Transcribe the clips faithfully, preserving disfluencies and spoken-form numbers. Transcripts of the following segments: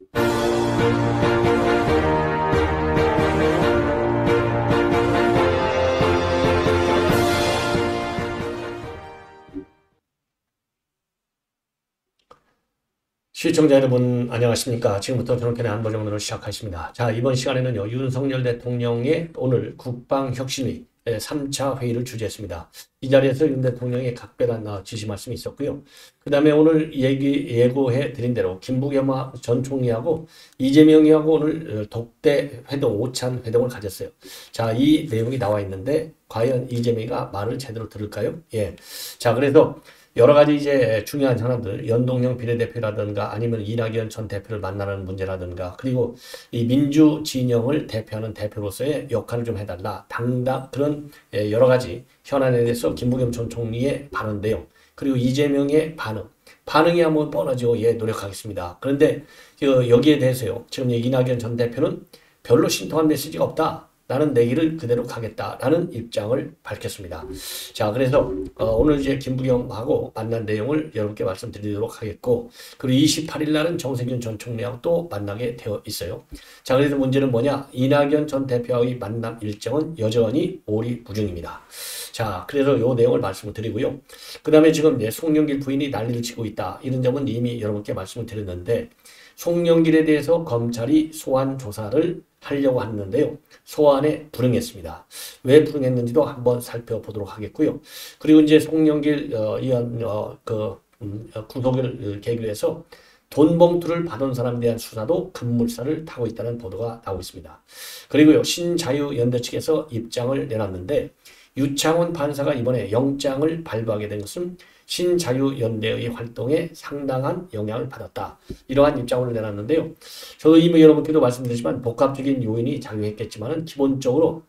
시청자 여러분 안녕하십니까. 지금부터 전원편의 안보정론을 시작하겠습니다. 자, 이번 시간에는요, 윤석열 대통령의 오늘 국방혁신위 삼 차 회의를 주재했습니다. 이 자리에서 윤 대통령의 각별한 지시 말씀이 있었고요. 그 다음에 오늘 얘기 예고해 드린 대로 김부겸 전 총리하고 이재명이하고 오늘 독대 회동, 오찬 회동을 가졌어요. 자, 이 내용이 나와 있는데 과연 이재명이가 말을 제대로 들을까요? 예. 자, 그래서 여러 가지 이제 중요한 현안들, 연동형 비례대표라든가 아니면 이낙연 전 대표를 만나는 문제라든가, 그리고 이 민주 진영을 대표하는 대표로서의 역할을 좀 해달라, 당당 그런 여러 가지 현안에 대해서 김부겸 전 총리의 발언 내용, 그리고 이재명의 반응, 반응이야 뭐 뻔하죠. 예, 노력하겠습니다. 그런데 여기에 대해서요, 지금 이낙연 전 대표는 별로 신통한 메시지가 없다. 나는 내 길을 그대로 가겠다라는 입장을 밝혔습니다. 자, 그래서 어, 오늘 이제 김부겸하고 만난 내용을 여러분께 말씀드리도록 하겠고, 그리고 이십팔 일 날은 정세균 전 총리하고 또 만나게 되어 있어요. 자, 그래서 문제는 뭐냐? 이낙연 전 대표와의 만남 일정은 여전히 오리무중입니다. 자, 그래서 요 내용을 말씀을 드리고요. 그 다음에 지금 이제 송영길 부인이 난리를 치고 있다. 이런 점은 이미 여러분께 말씀을 드렸는데, 송영길에 대해서 검찰이 소환 조사를 하려고 하는데요. 소환에 불응했습니다. 왜 불응했는지도 한번 살펴보도록 하겠고요. 그리고 이제 송영길 어, 의원 어, 그 음, 구속을 계기로 해서 돈 봉투를 받은 사람에 대한 수사도 급물살을 타고 있다는 보도가 나오고 있습니다. 그리고요, 신자유연대 측에서 입장을 내놨는데, 유창훈 판사가 이번에 영장을 발부하게 된 것은 신자유연대의 활동에 상당한 영향을 받았다. 이러한 입장을 내놨는데요. 저도 이미 여러분께도 말씀드렸지만 복합적인 요인이 작용했겠지만 기본적으로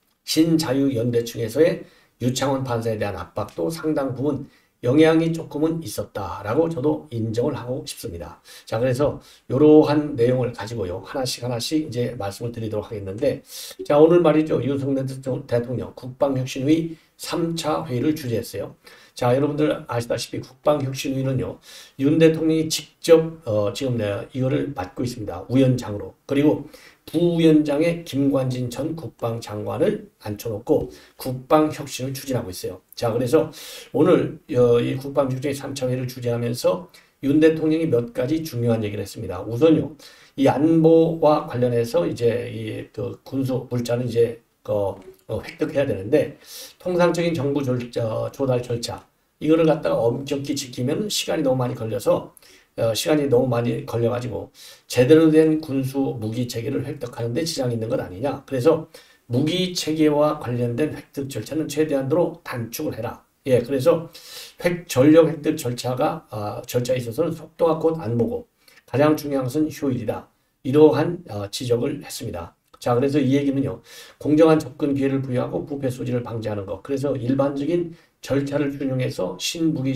신자유연대 측에서의 유창훈 판사에 대한 압박도 상당 부분 영향이 조금은 있었다라고 저도 인정을 하고 싶습니다. 자, 그래서 이러한 내용을 가지고요, 하나씩 하나씩 이제 말씀을 드리도록 하겠는데, 자, 오늘 말이죠, 윤석열 대통령 국방혁신위 삼 차 회의를 주재했어요. 자, 여러분들 아시다시피 국방혁신위는요, 윤 대통령이 직접 어, 지금 내가 이거를 맡고 있습니다. 위원장으로. 그리고 부위원장에 김관진 전 국방장관을 앉혀놓고 국방혁신을 추진하고 있어요. 자, 그래서 오늘 어, 이 국방혁신위 삼 차 회의를 주재하면서 윤 대통령이 몇 가지 중요한 얘기를 했습니다. 우선요, 이 안보와 관련해서 이제 이 그 군수 물자는 이제 그 어, 획득해야 되는데, 통상적인 정부 절차, 조달 절차, 이거를 갖다가 엄격히 지키면 시간이 너무 많이 걸려서 어, 시간이 너무 많이 걸려가지고 제대로 된 군수 무기 체계를 획득하는 데 지장이 있는 것 아니냐. 그래서 무기 체계와 관련된 획득 절차는 최대한도로 단축을 해라. 예, 그래서 획, 전력 획득 절차가 어, 절차에 있어서는 속도가 곧 안보고 가장 중요한 것은 효율이다. 이러한 어, 지적을 했습니다. 자, 그래서 이 얘기는요, 공정한 접근 기회를 부여하고 부패 소지를 방지하는 것. 그래서 일반적인 절차를 준용해서 신무기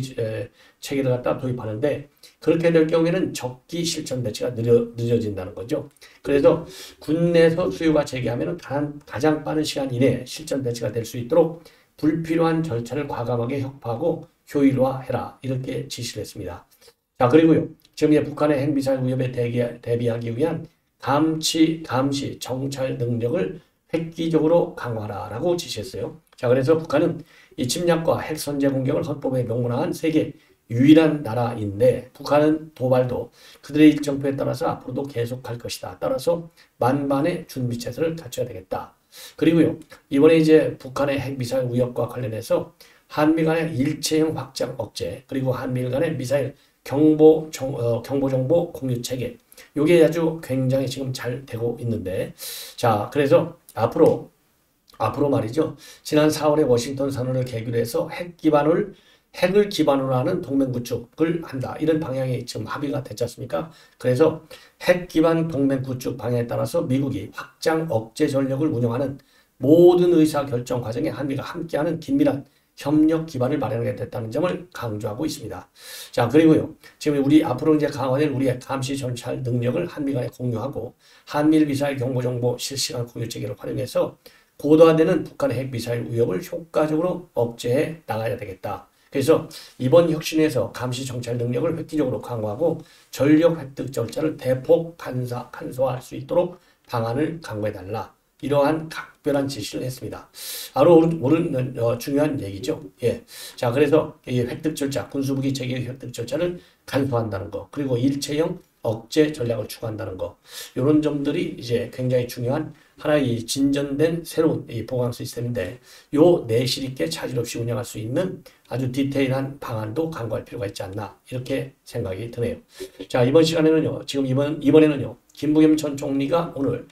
체계를 갖다 도입하는데, 그렇게 될 경우에는 적기 실천 배치가 느려, 늦어진다는 거죠. 그래서 군내에서 수요가 재개하면 가장 빠른 시간 이내에 실천 배치가 될 수 있도록 불필요한 절차를 과감하게 혁파하고 효율화해라. 이렇게 지시를 했습니다. 자, 그리고요, 지금 이제 북한의 핵미사일 위협에 대기, 대비하기 위한 감시, 감시, 정찰 능력을 획기적으로 강화하라라고 지시했어요. 자, 그래서 북한은 이 침략과 핵 선제 공격을 헌법에 명문화한 세계 유일한 나라인데, 북한은 도발도 그들의 일정표에 따라서 앞으로도 계속할 것이다. 따라서 만반의 준비 체제를 갖춰야 되겠다. 그리고요, 이번에 이제 북한의 핵미사일 위협과 관련해서 한미 간의 일체형 확장 억제, 그리고 한미 간의 미사일 경보, 정, 어, 경보정보 공유 체계, 이게 아주 굉장히 지금 잘 되고 있는데, 자, 그래서 앞으로 앞으로 말이죠, 지난 사월에 워싱턴 선언을 계기로 해서 핵 기반을 핵을 기반으로 하는 동맹 구축을 한다. 이런 방향이 지금 합의가 됐지 않습니까? 그래서 핵 기반 동맹 구축 방향에 따라서 미국이 확장 억제 전력을 운영하는 모든 의사 결정 과정에 한미가 함께하는 긴밀한 협력 기반을 마련하게 됐다는 점을 강조하고 있습니다. 자, 그리고요, 지금 우리 앞으로 이제 강화된 우리의 감시 정찰 능력을 한미 간에 공유하고 한미일 미사일 경보 정보 실시간 공유 체계를 활용해서 고도화되는 북한의 핵 미사일 위협을 효과적으로 억제해 나가야 되겠다. 그래서 이번 혁신에서 감시 정찰 능력을 획기적으로 강화하고 전력 획득 절차를 대폭 간사, 간소화할 수 있도록 방안을 강구해달라. 이러한 각별한 지시를 했습니다. 바로 모르는 어, 중요한 얘기죠. 예. 자, 그래서 이 획득 절차, 군수무기 체계 획득 절차를 간소화한다는 거, 그리고 일체형 억제 전략을 추구한다는 거, 이런 점들이 이제 굉장히 중요한 하나의 진전된 새로운 이 보강 시스템인데, 요 내실 있게 차질 없이 운영할 수 있는 아주 디테일한 방안도 강구할 필요가 있지 않나, 이렇게 생각이 드네요. 자, 이번 시간에는요, 지금 이번, 이번에는요, 김부겸 전 총리가 오늘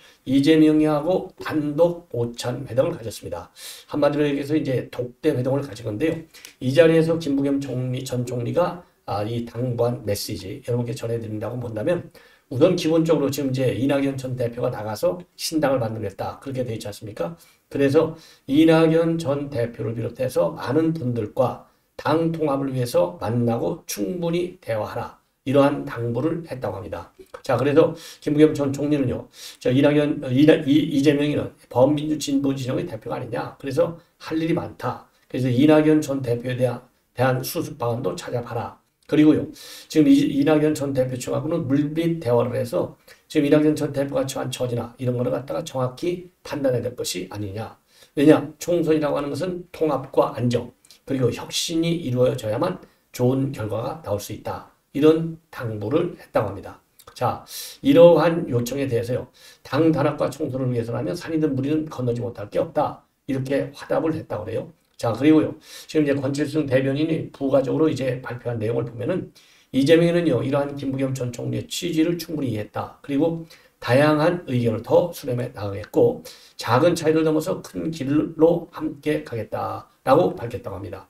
이재명이하고 단독 오찬 회동을 가졌습니다. 한마디로 얘기해서 이제 독대 회동을 가진 건데요. 이 자리에서 김부겸 총리, 전 총리가 아, 이 당부한 메시지 여러분께 전해드린다고 본다면, 우선 기본적으로 지금 이제 이낙연 전 대표가 나가서 신당을 만들겠다, 그렇게 되어 있지 않습니까? 그래서 이낙연 전 대표를 비롯해서 많은 분들과 당 통합을 위해서 만나고 충분히 대화하라, 이러한 당부를 했다고 합니다. 자, 그래서 김부겸 전 총리는요, 저 이낙연, 이나, 이, 이재명이는 범민주 진보 진영의 대표가 아니냐, 그래서 할 일이 많다. 그래서 이낙연 전 대표에 대한, 대한 수습 방안도 찾아봐라. 그리고요, 지금 이, 이낙연 전 대표 측하고는 물밑 대화를 해서 지금 이낙연 전 대표가 처한 처지나 이런 거를 갖다가 정확히 판단해야 될 것이 아니냐. 왜냐, 총선이라고 하는 것은 통합과 안정, 그리고 혁신이 이루어져야만 좋은 결과가 나올 수 있다. 이런 당부를 했다고 합니다. 자, 이러한 요청에 대해서요, 당 단합과 총선을 위해서라면 산이든 물이든 건너지 못할 게 없다, 이렇게 화답을 했다고 그래요. 자, 그리고요, 지금 이제 권칠승 대변인이 부가적으로 이제 발표한 내용을 보면은, 이재명이는요, 이러한 김부겸 전 총리의 취지를 충분히 이해했다. 그리고 다양한 의견을 더 수렴해 나가겠고, 작은 차이를 넘어서 큰 길로 함께 가겠다라고 밝혔다고 합니다.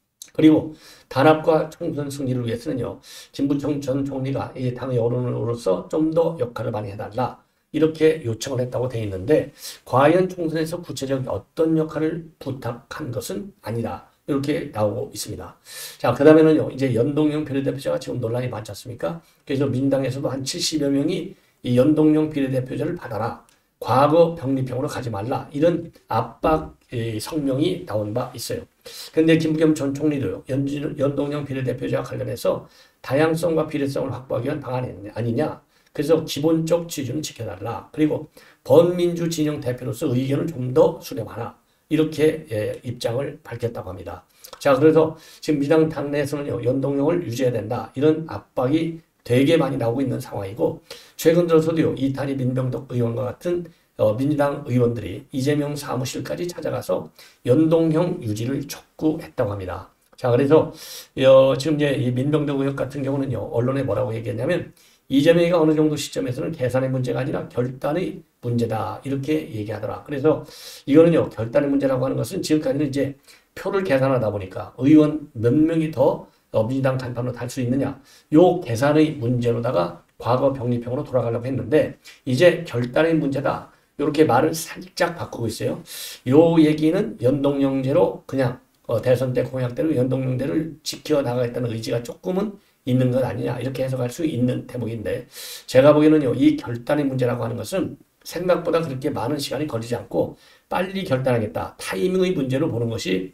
그리고 단합과 총선 승리를 위해서는요, 김부겸 전 총리가 이 당의 어른으로서 좀 더 역할을 많이 해달라, 이렇게 요청을 했다고 되어 있는데, 과연 총선에서 구체적인 어떤 역할을 부탁한 것은 아니다, 이렇게 나오고 있습니다. 자, 그 다음에는요, 이제 연동형 비례대표제가 지금 논란이 많지 않습니까? 그래서 민당에서도 한 칠십여 명이 이 연동형 비례대표제를 받아라, 과거 병립형으로 가지 말라, 이런 압박 성명이 나온 바 있어요. 그런데 김부겸 전 총리도요, 연, 연동형 비례대표제와 관련해서 다양성과 비례성을 확보하기 위한 방안이 아니냐, 그래서 기본적 취지는 지켜달라, 그리고 범민주 진영 대표로서 의견을 좀 더 수렴하라, 이렇게 예, 입장을 밝혔다고 합니다. 자, 그래서 지금 민당 당내에서는요, 연동형을 유지해야 된다, 이런 압박이 되게 많이 나오고 있는 상황이고, 최근 들어서도요, 이탄희 민병덕 의원과 같은 어, 민주당 의원들이 이재명 사무실까지 찾아가서 연동형 유지를 촉구했다고 합니다. 자, 그래서 어, 지금 이제 이 민병덕 의원 같은 경우는요, 언론에 뭐라고 얘기했냐면, 이재명이가 어느 정도 시점에서는 계산의 문제가 아니라 결단의 문제다, 이렇게 얘기하더라. 그래서 이거는요, 결단의 문제라고 하는 것은 지금까지는 이제 표를 계산하다 보니까 의원 몇 명이 더 민주당 간판으로 달 수 있느냐, 요 계산의 문제로다가 과거 병립형으로 돌아가려고 했는데, 이제 결단의 문제다, 이렇게 말을 살짝 바꾸고 있어요. 요 얘기는 연동형제로 그냥 어, 대선 때 공약대로 연동형제를 지켜나가겠다는 의지가 조금은 있는 것 아니냐, 이렇게 해석할 수 있는 대목인데, 제가 보기에는요, 이 결단의 문제라고 하는 것은 생각보다 그렇게 많은 시간이 걸리지 않고 빨리 결단하겠다, 타이밍의 문제로 보는 것이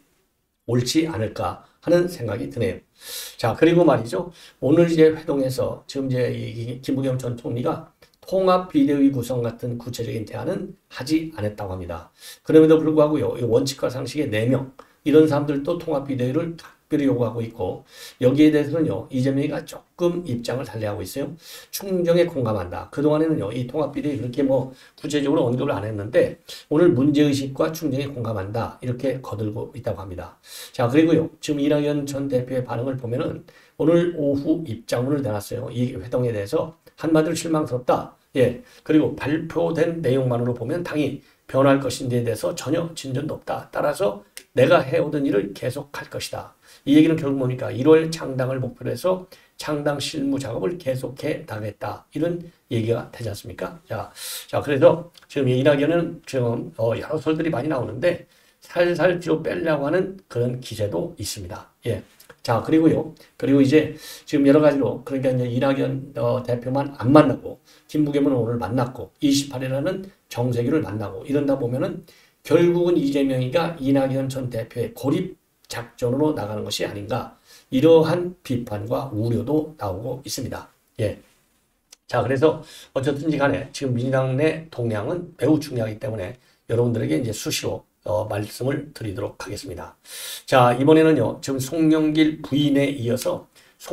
옳지 않을까 하는 생각이 드네요. 자, 그리고 말이죠, 오늘 이제 회동에서 지금 이제 이 김부겸 전 총리가 통합 비대위 구성 같은 구체적인 제안은 하지 않았다고 합니다. 그럼에도 불구하고요, 이 원칙과 상식의 네 명, 이런 사람들도 통합 비대위를 특별히 요구하고 있고, 여기에 대해서는요, 이재명이가 조금 입장을 달리하고 있어요. 충정에 공감한다. 그동안에는요, 이 통합비대위 그렇게 뭐 구체적으로 언급을 안 했는데, 오늘 문제의식과 충정에 공감한다, 이렇게 거들고 있다고 합니다. 자, 그리고요, 지금 이낙연 전 대표의 반응을 보면은 오늘 오후 입장문을 내놨어요. 이 회동에 대해서 한마디로 실망스럽다. 예. 그리고 발표된 내용만으로 보면 당이 변할 것인지에 대해서 전혀 진전도 없다. 따라서 내가 해오던 일을 계속할 것이다. 이 얘기는 결국 뭡니까? 일월 창당을 목표로 해서 창당 실무 작업을 계속해 나가겠다, 이런 얘기가 되지 않습니까? 자, 자, 그래서 지금 이낙연은 지금 어, 여러 설들이 많이 나오는데 살살 뒤로 빼려고 하는 그런 기세도 있습니다. 예. 자, 그리고요. 그리고 이제 지금 여러 가지로, 그러니까 이제 이낙연 어, 대표만 안 만나고, 김부겸은 오늘 만났고, 이십팔 일에는 정세균을 만나고, 이런다 보면은 결국은 이재명이가 이낙연 전 대표의 고립 작전으로 나가는 것이 아닌가 이러한 비판과 우려도 나오고 있습니다. 예. 자, 그래서 어쨌든지 간에 지금 민주당 내 동향은 매우 중요하기 때문에 여러분들에게 이제 수시로 어, 말씀을 드리도록 하겠습니다. 자, 이번에는요, 지금 송영길 부인에 이어서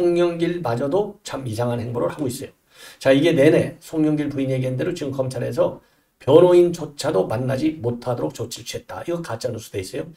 송영길마저도 참 이상한 행보를 하고 있어요. 자, 이게 내내 송영길 부인 얘기한 대로 지금 검찰에서 변호인조차도 만나지 못하도록 조치를 취했다. 이거 가짜뉴스 돼 있어요.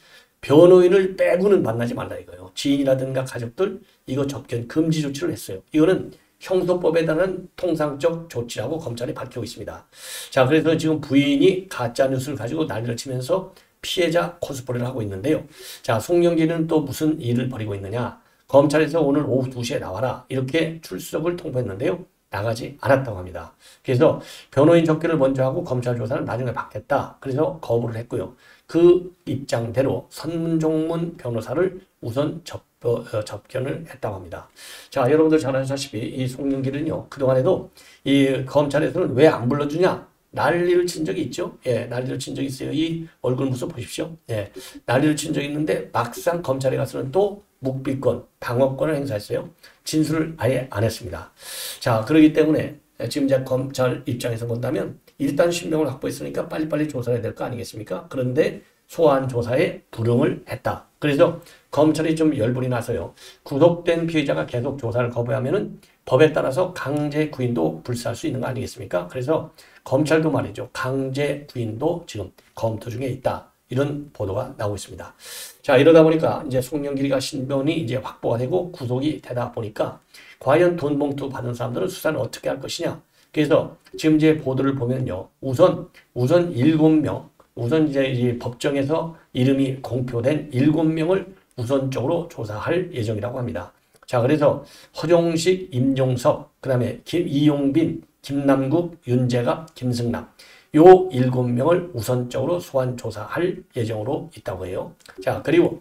변호인을 빼고는 만나지 말라 이거예요. 지인이라든가 가족들 이거 접견 금지 조치를 했어요. 이거는 형소법에 따른 통상적 조치라고 검찰이 밝히고 있습니다. 자, 그래서 지금 부인이 가짜뉴스를 가지고 난리를 치면서 피해자 코스프레를 하고 있는데요. 자, 송영길은 또 무슨 일을 벌이고 있느냐. 검찰에서 오늘 오후 두 시에 나와라 이렇게 출석을 통보했는데요. 나가지 않았다고 합니다. 그래서 변호인 접견을 먼저 하고 검찰 조사는 나중에 받겠다. 그래서 거부를 했고요. 그 입장대로 선문종문 변호사를 우선 접, 어, 접견을 했다고 합니다. 자, 여러분들 잘 아시다시피 이 송영길은요. 그동안에도 이 검찰에서는 왜 안 불러주냐? 난리를 친 적이 있죠. 예, 난리를 친 적이 있어요. 이 얼굴 모습 보십시오. 예, 난리를 친 적이 있는데 막상 검찰에 가서는 또 묵비권, 방어권을 행사했어요. 진술을 아예 안 했습니다. 자, 그렇기 때문에 지금 이제 검찰 입장에서 본다면 일단 신병을 확보했으니까 빨리빨리 조사해야 될 거 아니겠습니까? 그런데 소환 조사에 불응을 했다. 그래서 검찰이 좀 열불이 나서요. 구속된 피해자가 계속 조사를 거부하면은 법에 따라서 강제 구인도 불사할 수 있는 거 아니겠습니까? 그래서 검찰도 말이죠. 강제 구인도 지금 검토 중에 있다. 이런 보도가 나오고 있습니다. 자, 이러다 보니까 이제 송영길이가 신변이 이제 확보가 되고 구속이 되다 보니까 과연 돈 봉투 받은 사람들은 수사를 어떻게 할 것이냐. 그래서 지금 이제 보도를 보면요. 우선, 우선 일곱 명, 우선 이제 이 법정에서 이름이 공표된 일곱 명을 우선적으로 조사할 예정이라고 합니다. 자, 그래서 허종식, 임종석, 그 다음에 이용빈, 김남국, 윤재갑, 김승남 요 일곱 명을 우선적으로 소환 조사할 예정으로 있다고 해요. 자, 그리고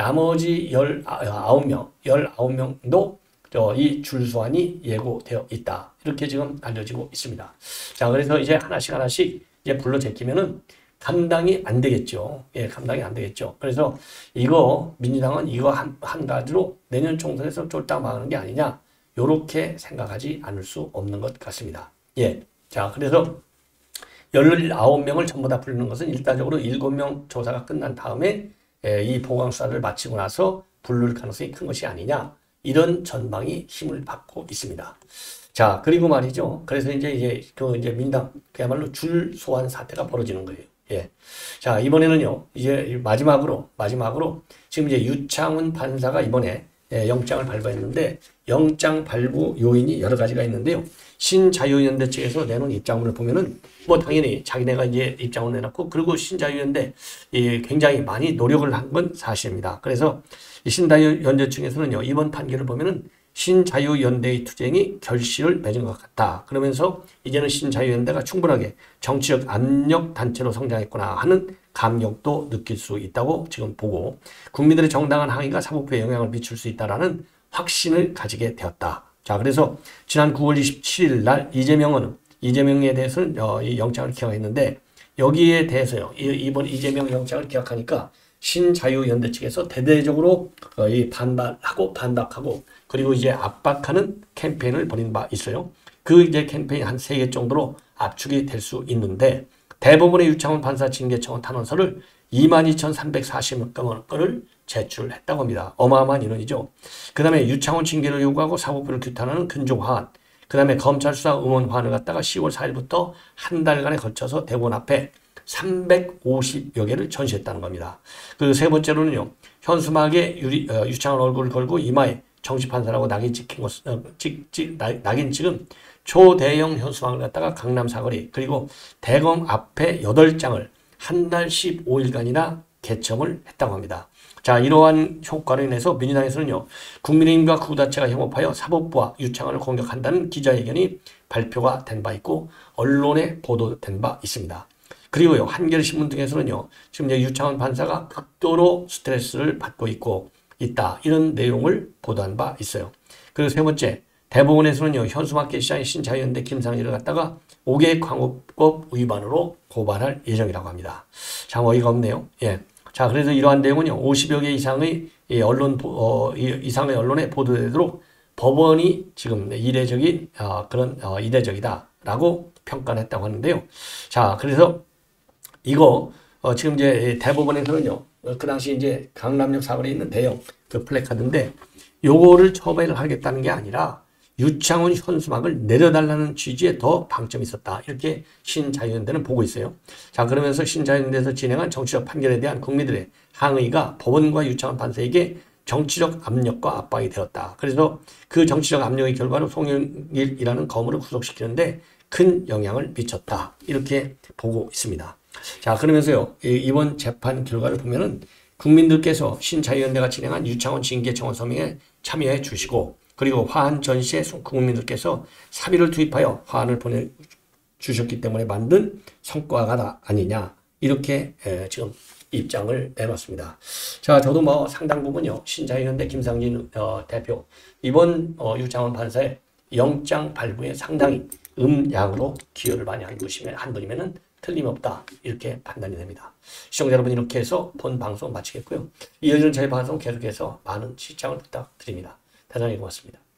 나머지 열아홉 명, 열아홉 명도 이 줄소환이 예고되어 있다. 이렇게 지금 알려지고 있습니다. 자, 그래서 이제 하나씩 하나씩 이제 불러 제끼면은 감당이 안 되겠죠. 예, 감당이 안 되겠죠. 그래서 이거 민주당은 이거 한, 한 가지로 내년 총선에서 쫄딱 망하는 게 아니냐. 요렇게 생각하지 않을 수 없는 것 같습니다. 예. 자, 그래서 열아홉 명을 전부 다 부르는 것은 일단적으로 일곱 명 조사가 끝난 다음에 예, 이 보강수사를 마치고 나서 부를 가능성이 큰 것이 아니냐. 이런 전망이 힘을 받고 있습니다. 자, 그리고 말이죠. 그래서 이제 이제 그 이제 민당 그야말로 줄 소환 사태가 벌어지는 거예요. 예. 자, 이번에는요. 이제 마지막으로 마지막으로 지금 이제 유창훈 판사가 이번에 예, 영장을 발부했는데 영장 발부 요인이 여러 가지가 있는데요. 신자유연대 측에서 내놓은 입장문을 보면은 뭐 당연히 자기네가 이제 입장을 내놨고 그리고 신자유연대 이 굉장히 많이 노력을 한 건 사실입니다. 그래서 이 신자유연대 측에서는요. 이번 판결을 보면은 신자유연대의 투쟁이 결실을 맺은 것 같다. 그러면서 이제는 신자유연대가 충분하게 정치적 압력 단체로 성장했구나 하는 감격도 느낄 수 있다고 지금 보고 국민들의 정당한 항의가 사법부에 영향을 미칠 수 있다라는 확신을 가지게 되었다. 자, 그래서 지난 구월 이십칠일 날 이재명은 이재명에 대해서는 어, 이 영장을 기각했는데 여기에 대해서요. 이, 이번 이재명 영장을 기각하니까 신자유연대 측에서 대대적으로 어, 이 반발하고 반박하고 그리고 이제 압박하는 캠페인을 벌인 바 있어요. 그 이제 캠페인 한 세 개 정도로 압축이 될 수 있는데 대법원의 유창훈 판사 징계청원 탄원서를 이만 이천삼백사십 건을 제출했다고 합니다. 어마어마한 인원이죠. 그 다음에 유창훈 징계를 요구하고 사법부를 규탄하는 근종화안, 그 다음에 검찰 수사 의원화안을 갖다가 시월 사일부터 한 달간에 걸쳐서 대법원 앞에 삼백오십여 개를 전시했다는 겁니다. 그 세 번째로는요. 현수막에 유리, 어, 유창훈 얼굴을 걸고 이마에 정치판사라고 낙인 찍힌 것, 어, 찍, 찍, 낙인 찍은 초대형 현수막을 갖다가 강남 사거리 그리고 대검 앞에 여덟 장을 한 달 십오 일간이나 개첨을 했다고 합니다. 자, 이러한 효과로 인해서 민주당에서는요. 국민의힘과 구단체가 협업하여 사법부와 유창훈을 공격한다는 기자회견이 발표가 된 바 있고 언론에 보도된 바 있습니다. 그리고요. 한겨레신문 등에서는요. 지금 이제 유창훈 판사가 극도로 스트레스를 받고 있고 있다. 이런 내용을 보도한 바 있어요. 그리고 세 번째, 대법원에서는요. 현수막 게시자인 신자유연대 김상일을 갖다가 오 개 광고법 위반으로 고발할 예정이라고 합니다. 참 어이가 없네요. 예. 자, 그래서 이러한 내용은요. 오십여 개 이상의 이 언론 어, 이, 이상의 언론에 보도되도록 법원이 지금 이례적인 어, 그런 어, 이례적이다라고 평가를 했다고 하는데요. 자, 그래서 이거 어, 지금 이제 대법원에서는요, 어, 그 당시 이제 강남역 사거리에 있는 대형 그 플래카드인데 요거를 처벌을 하겠다는 게 아니라 유창훈 현수막을 내려달라는 취지에 더 방점이 있었다. 이렇게 신자유연대는 보고 있어요. 자, 그러면서 신자유연대에서 진행한 정치적 판결에 대한 국민들의 항의가 법원과 유창훈 판사에게 정치적 압력과 압박이 되었다. 그래서 그 정치적 압력의 결과로 송영길이라는 검을 구속시키는데 큰 영향을 미쳤다. 이렇게 보고 있습니다. 자, 그러면서요, 이번 재판 결과를 보면은 국민들께서 신자유연대가 진행한 유창훈 징계 청원 서명에 참여해 주시고, 그리고 화한 전시에 국민들께서 사비를 투입하여 화환을 보내주셨기 때문에 만든 성과가 아니냐, 이렇게 지금 입장을 내놨습니다. 자, 저도 뭐 상당 부분요, 신자유연대 김상진 어, 대표 이번 어, 유창훈 판사의 영장 발부에 상당히 음양으로 기여를 많이 한 것이면 한 분이면은 틀림없다, 이렇게 판단이 됩니다. 시청자 여러분, 이렇게 해서 본 방송 마치겠고요. 이어지는 저희 방송 계속해서 많은 시청을 부탁드립니다. 대단히 고맙습니다.